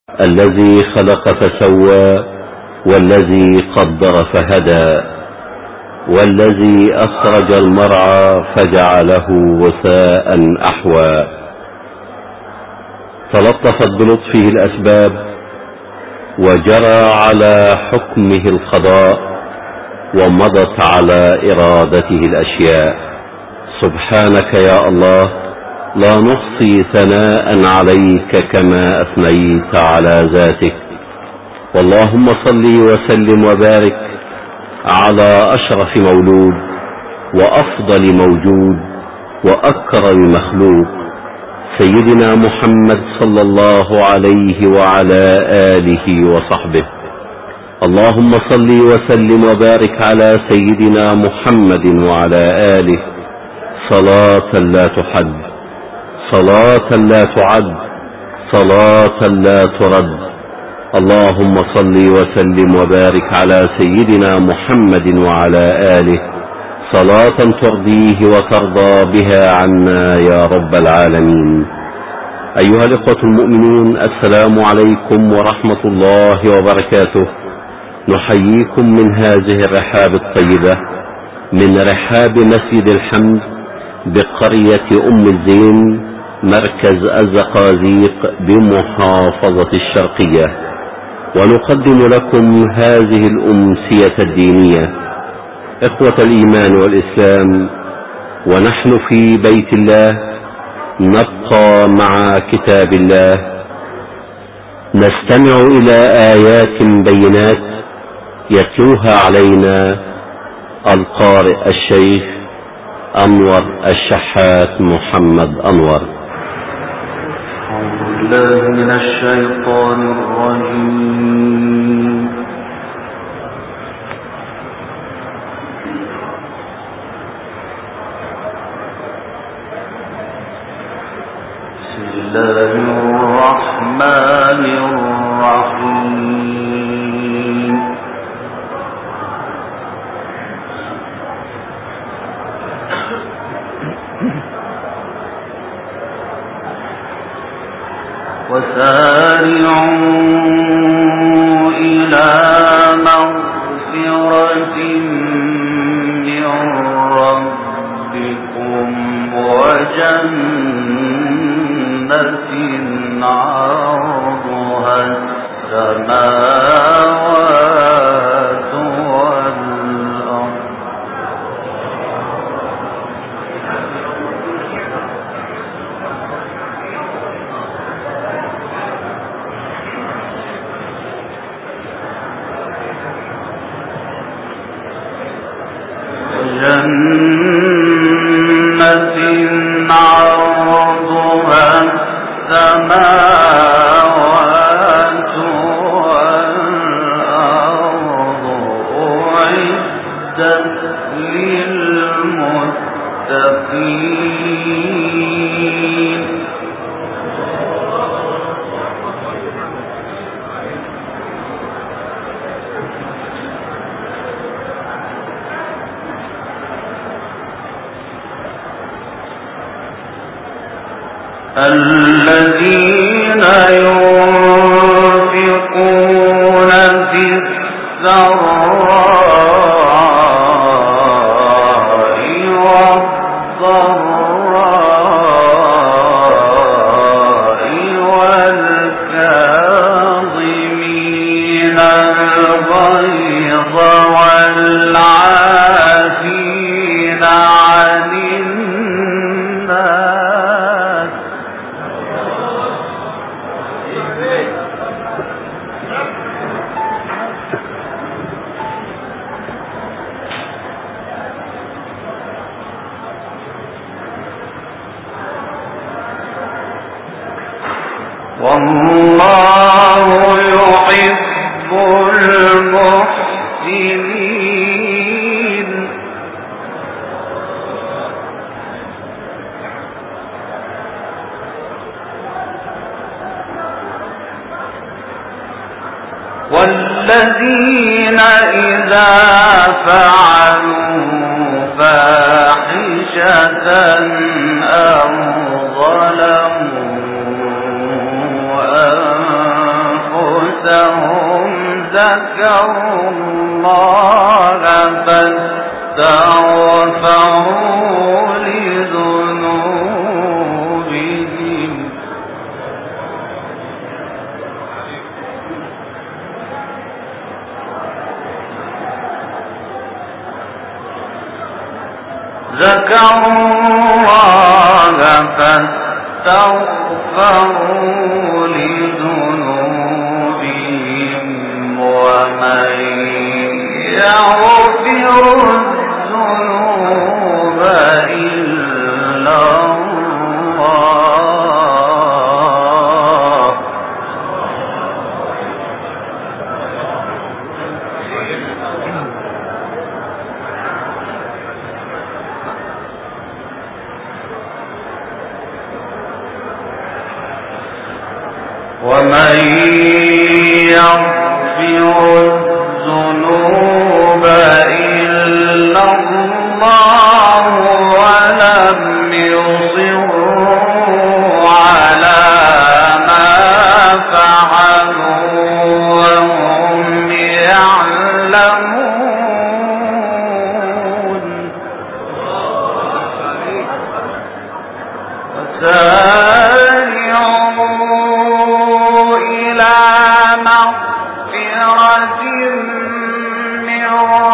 الذي خلق فسوى والذي قدر فهدى والذي أخرج المرعى فجعله غثاء أحوى. تلطفت بلطفه الأسباب وجرى على حكمه القضاء ومضت على إرادته الأشياء. سبحانك يا الله لا نحصي ثناء عليك كما أثنيت على ذاتك. واللهم صل وسلم وبارك على أشرف مولود وأفضل موجود وأكرم مخلوق سيدنا محمد صلى الله عليه وعلى آله وصحبه. اللهم صل وسلم وبارك على سيدنا محمد وعلى آله صلاة لا تحد، صلاة لا تعد، صلاة لا ترد. اللهم صل وسلم وبارك على سيدنا محمد وعلى آله صلاة ترضيه وترضى بها عنا يا رب العالمين. أيها الإخوة المؤمنون، السلام عليكم ورحمة الله وبركاته. نحييكم من هذه الرحاب الطيبة من رحاب مسجد الحمد بقرية أم الزين مركز الزقازيق بمحافظة الشرقية، ونقدم لكم هذه الأمسية الدينية. إخوة الإيمان والإسلام، ونحن في بيت الله نبقى مع كتاب الله، نستمع إلى آيات بينات يتلوها علينا القارئ الشيخ أنور الشحات محمد أنور. أعوذ بالله من الشيطان الرجيم. بسم الله الرحمن الرحيم. وسارعوا إلى مغفرة من ربكم وجنة عرضها السماوات والأرض جنة عرضها السماوات والأرض أعدت للمتقين. الذين ينفقون في السراء والضراء والكاظمين الغيظ والعافين عن الناس والله يحب المحسنين. والذين إذا فعلوا فاحشة أو ظلموا أنفسهم ذكروا الله فاستغفروا لذنوبهم لذنوبهم ومن يغفر الذنوب إلا الله ومن يغفر الذنوب إلا الله ولم يصروا على ما فعلوا وهم يعلمون وسارعوا إلى مغفرة من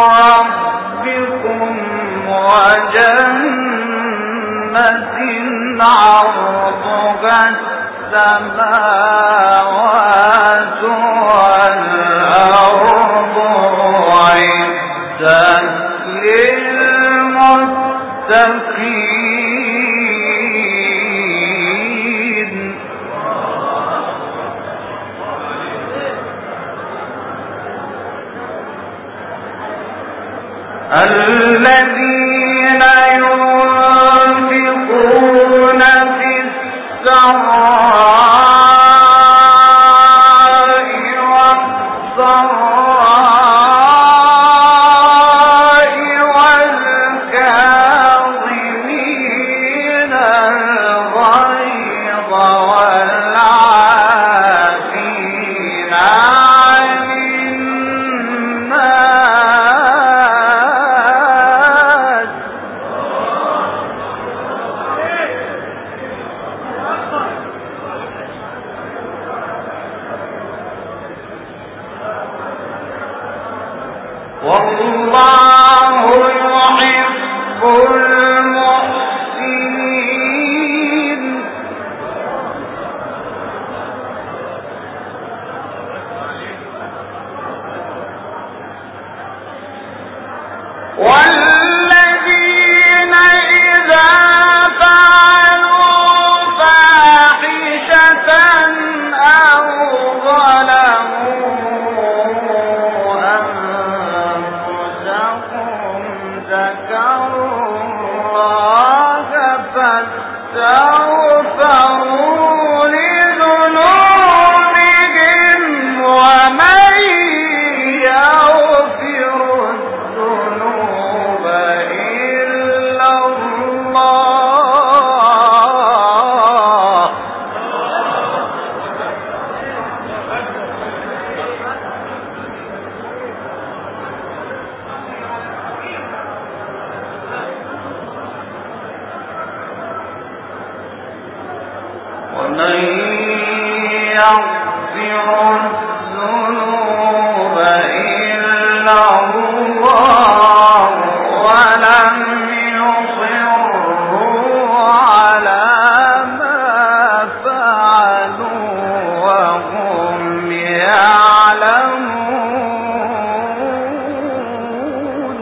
ربكم وجنة عرضها السماوات والأرض أعدت للمتقين الذين ينفقون في السراء والضراء والكاظمين الغيظ والعافين عن الناس والله يحب المحسنين والذين إذا فعلوا فاحشة أو ظلموا أنفسهم ذكروا الله فاستغفروا لذنوبهم ومن يغفر الذنوب إلا الله ومن يغفر الذنوب إلا الله ولم يصروا على ما فعلوا وهم يعلمون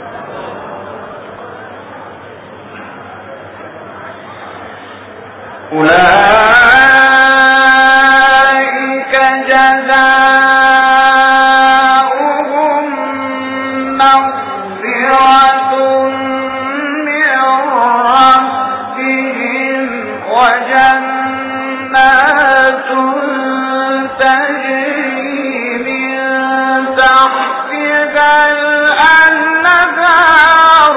أولئك جزاؤهم مغفرة من ربهم وجنات تجري من تحتها الأنهار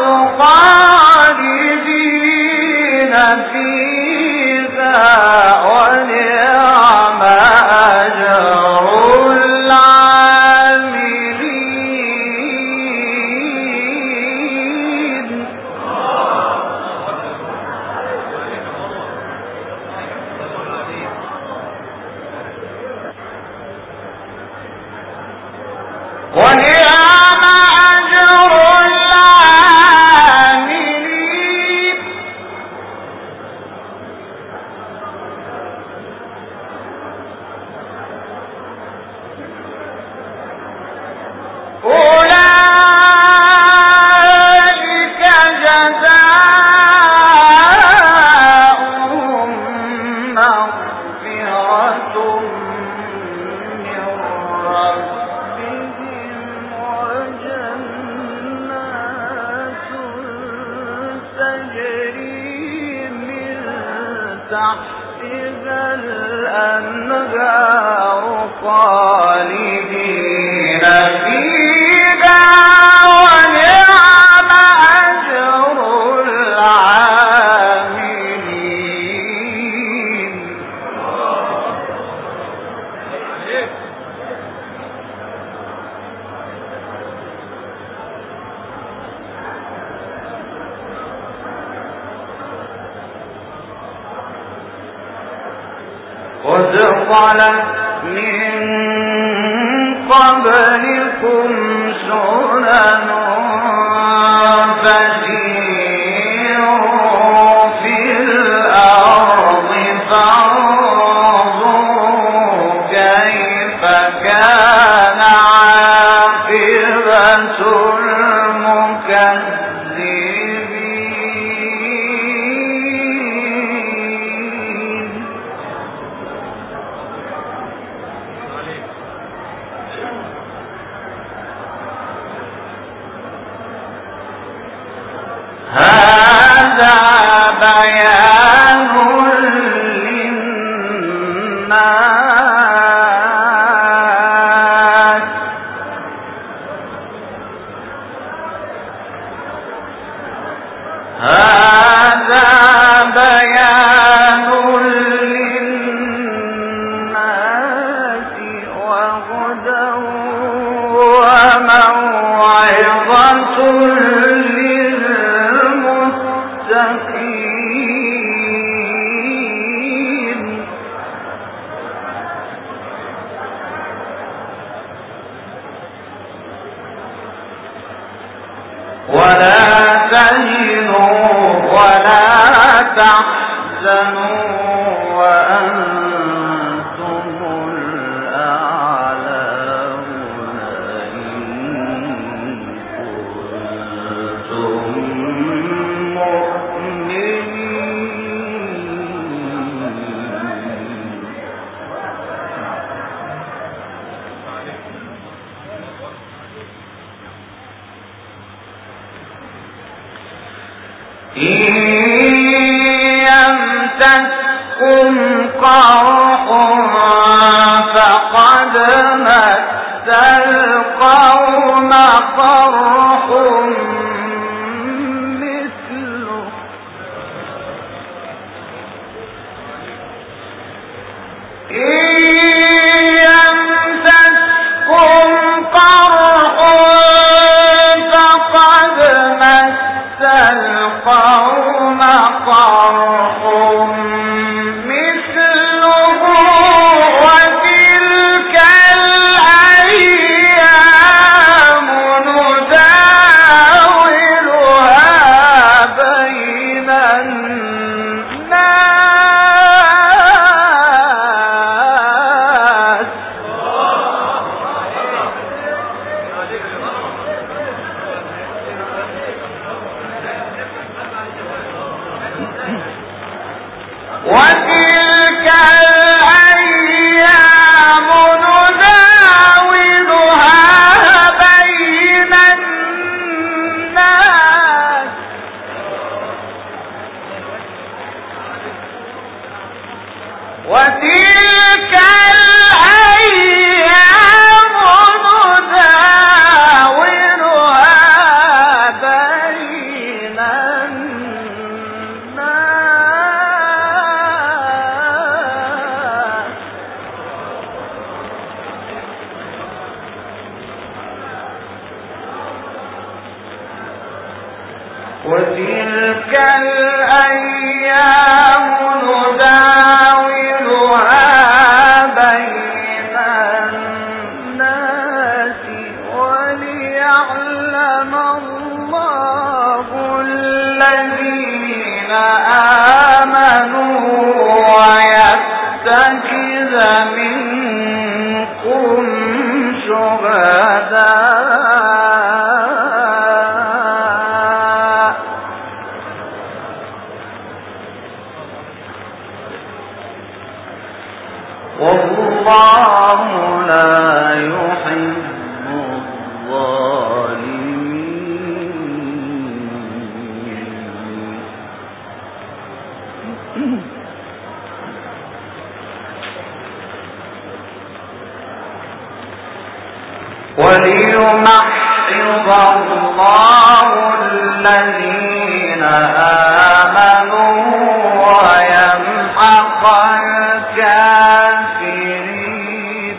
خالدين فيها ونعم أجر ونعم أجر العاملين أولئك جزاؤهم مغفرة من ربهم وجنات تجري من تحتها الأنهار خالدين فيها ونعم أجر العاملين قد خلت من قبلكم سنن فسيروا في الأرض فانظروا كيف كان عاقبة المكذبين هذا بيان للناس هذا بيان للناس وهدى وموعظة للمتقين ولا تهنوا ولا تحزنوا وأنتم الأعلون إن كنتم مؤمنين إن يمسسكم قرح فقد مس القوم قرح مثله إن يمسسكم قرح فقد مس القوم قرح مثله وتلك الأيام نداولها بين الناس وتلك الأيام نداولها بين الناس وتلك الأيام نداولها بين الناس وتلك الأيام نداولها بين الناس منكم شهداء والله لا يحب الظالمين. وليمحص الله الذين آمنوا ويمحق الكافرين.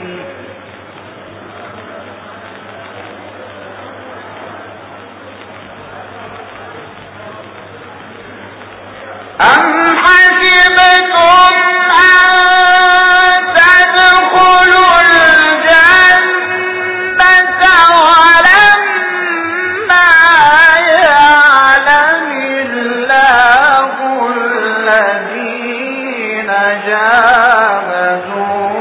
أم حسبتم أن تدخلوا الجنة ولما يعلم الله الذين جاهدوا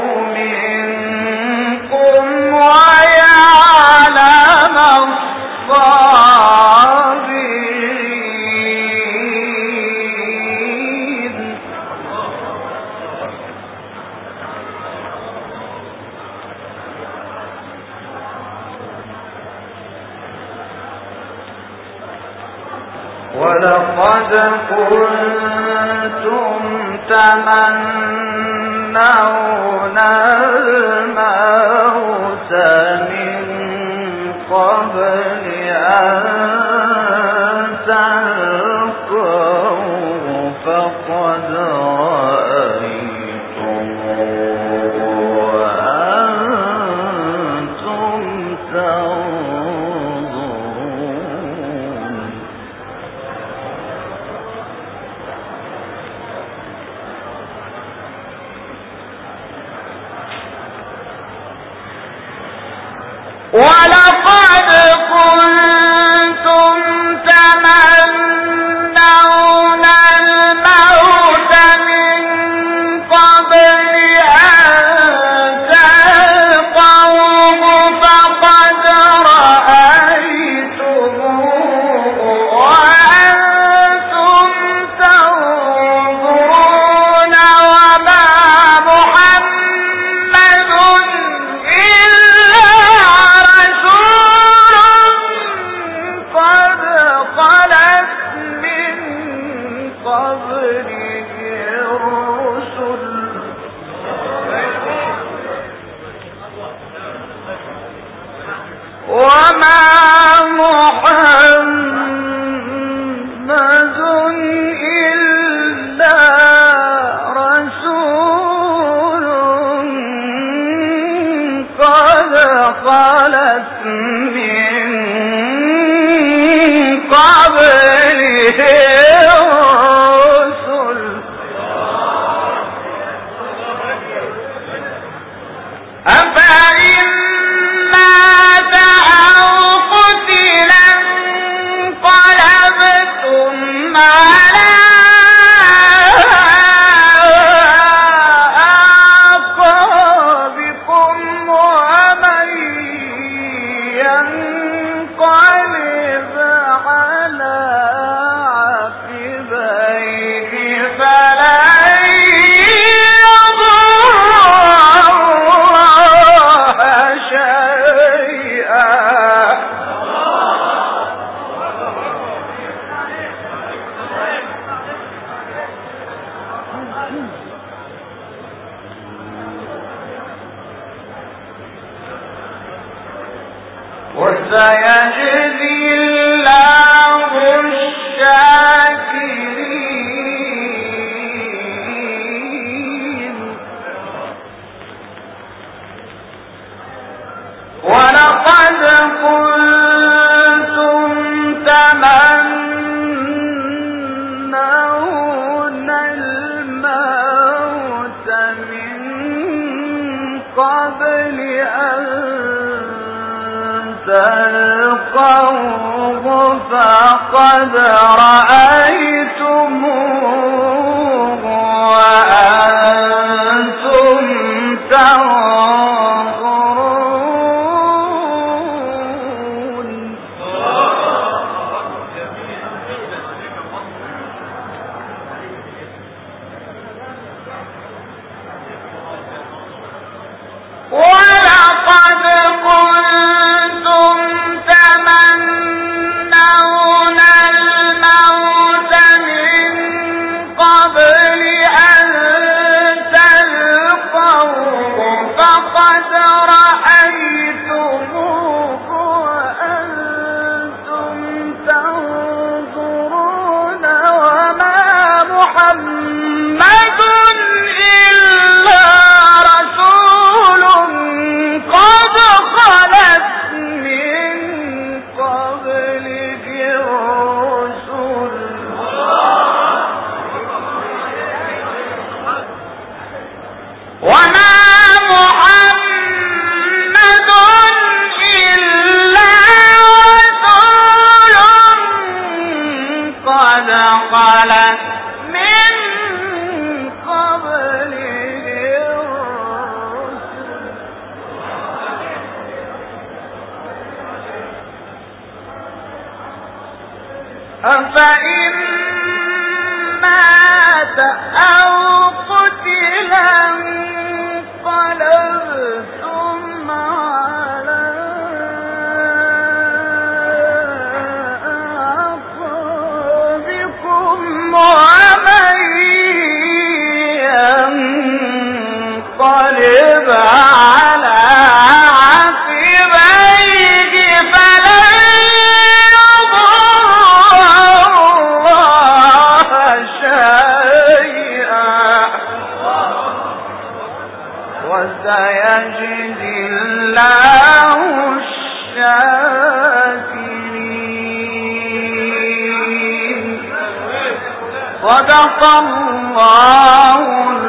منكم ويعلم الصابرين. ولقد كنتم تمنون الموت من قبل أن تلقوه فقد رأيتموه وأنتم تنظرون. ولقد كنتم تمنون الموت من قبل أن تلقوه فقد رأيتموه وأنتم تنظرون. وما محمد إلا رسول قد خلت من قبله الرسل وما محمد إلا رسول قد خلت من قبله الرسل أفإن مات أو قتل انقلبتم على أعقابكم ومن ينقلب على عقبيه فلن يضر الله شيئا. وسيجزي الله الشاكرين. ولقد كنتم تمنون الموت من قبل أن تلقوه فقد رأيتموه وأنتم أفإن مات أو قتلا انقلبتم على أعقابكم ومن ينقلب على عقبيه فلن وسيجزي الله الشاكرين. صدق الله